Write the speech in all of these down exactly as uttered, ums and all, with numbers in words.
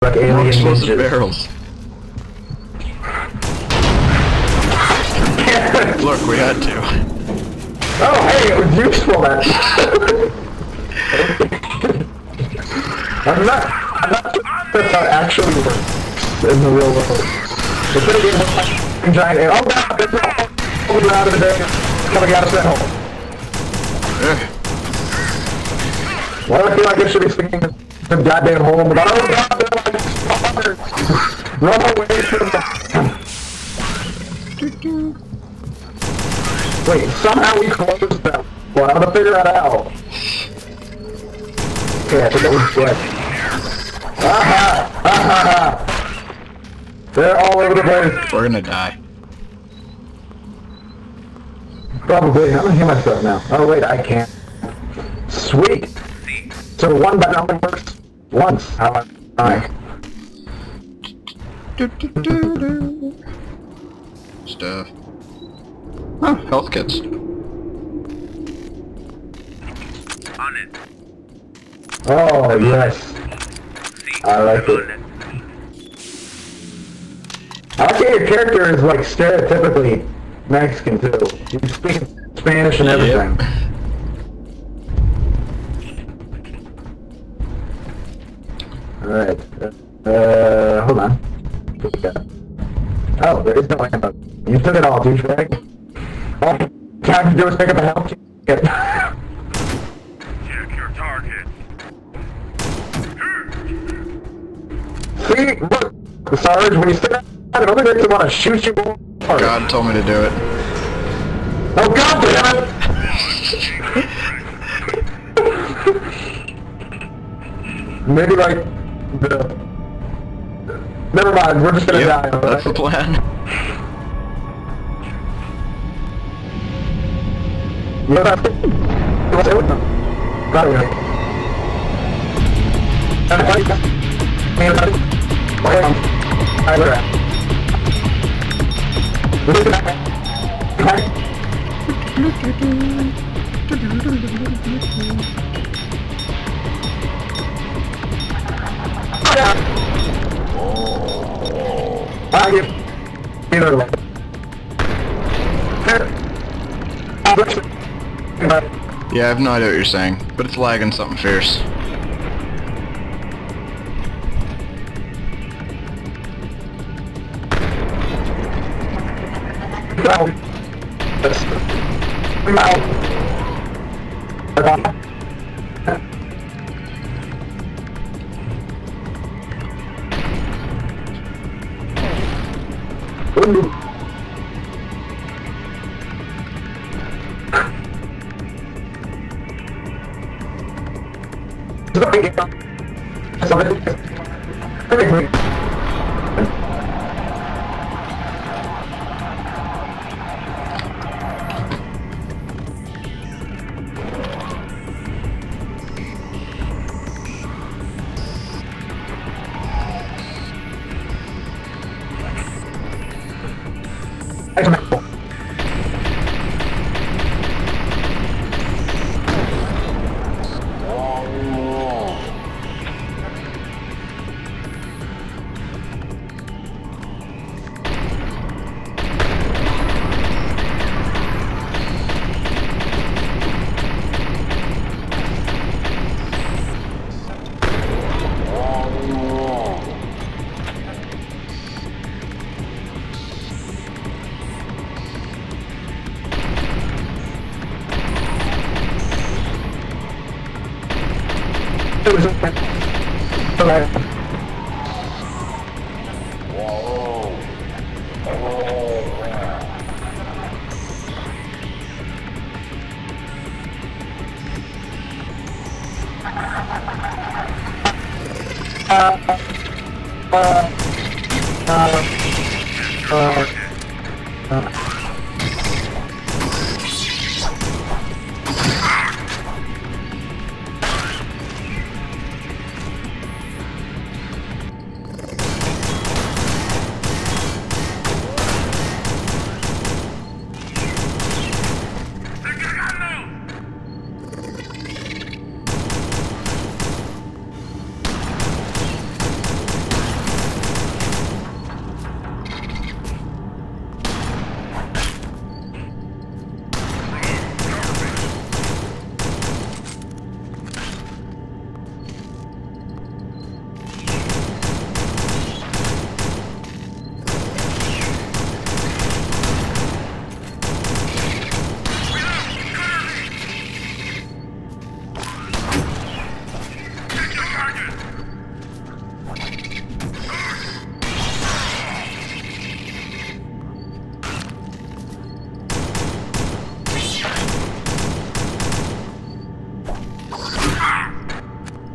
like alien explosive ninjas. barrels. Look, we had to. Oh, hey, it was useful then. I'm not, I'm not sure if that actually works in the real world. It's gonna be a giant air. Oh god, there's a hole out of the day. Coming out of that hole. Why do I feel like I should be singing the goddamn hole? But oh god, they're like spawners. Run away from them. Wait, somehow we closed them. Well, I'm gonna figure that out. Okay, I think that was dead. Aha! Aha! They're all over the place. We're gonna die. Probably. I'm gonna hear myself now. Oh wait, I can't. Sweet! So one button only works once. How am I? Stuff. Oh, health kits. On it. Oh, yes. I like it. I like how your character is like stereotypically Mexican too. You speak Spanish and everything. Yep. Alright. Uh, hold on. What we got? Oh, there is no ammo. You took it all, douchebag. All you have to do is pick up a health kit. Check your target. See? Look! Sarge, when you sit down, it only makes them want to shoot you more. God told me to do it. Oh god damn it! Maybe like the... Never mind, we're just gonna Yep, die. Right? That's the plan. Yeah, that's it. What's it with them? Right away. And I mean, I wait on. I look at. Look at that. I get either way. Yeah, I have no idea what you're saying, but it's lagging something fierce. No. Ooh. It was okay. Alright. Whoa. Uh, uh, uh, uh, uh.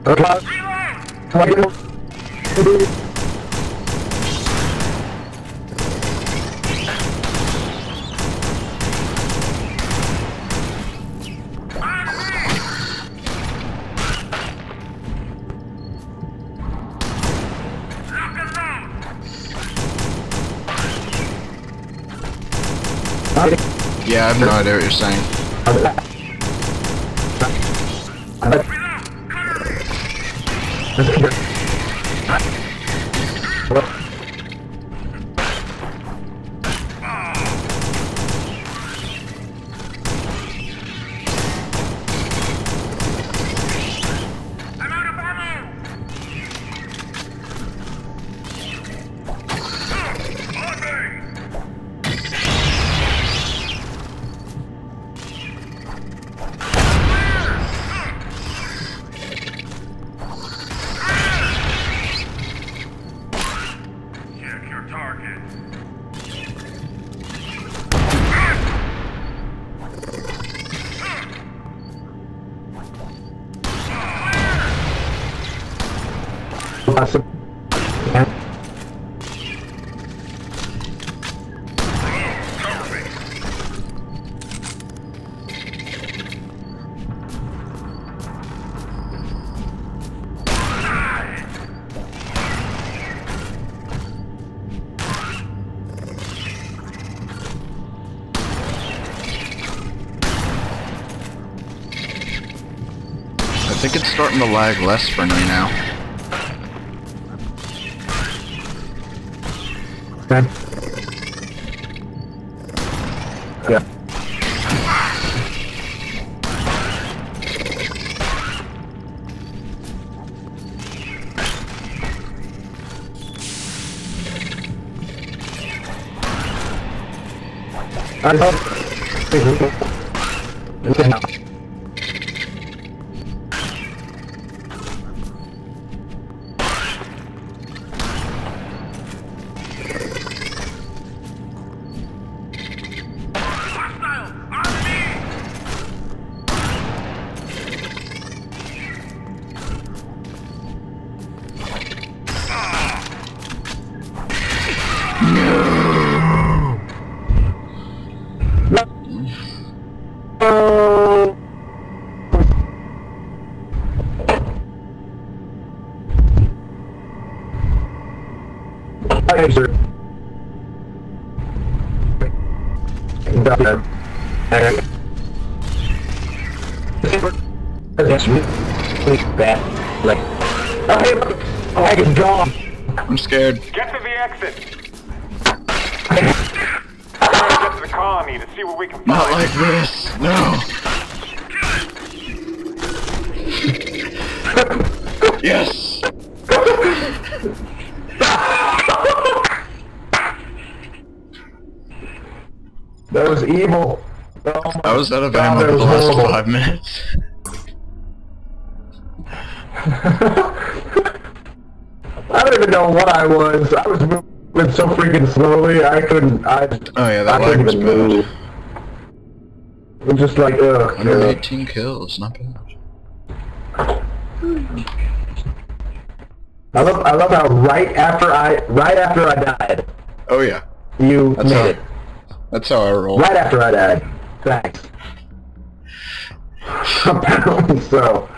Yeah, I have no idea what you're saying. Awesome. I think it's starting to lag less for me now. Okay. Yeah. I hope. Okay, sir. That's really bad. Like, oh, hey, oh, I can gone. I'm scared. Get to the exit. Try to get to the colony to see what we can find. Not like this. No. Yes. That was evil. Oh I was out of God, ammo that for the was last horrible. five minutes. I don't even know what I was. I was moving so freaking slowly. I couldn't. I. Oh yeah, that I lag couldn't was even bad. move. It was just like ugh. one hundred ugh. eighteen kills, not bad. I love. I love how right after I right after I died, Oh yeah, you that's made how. it. That's how I roll. Right after I died. Thanks. Apparently so.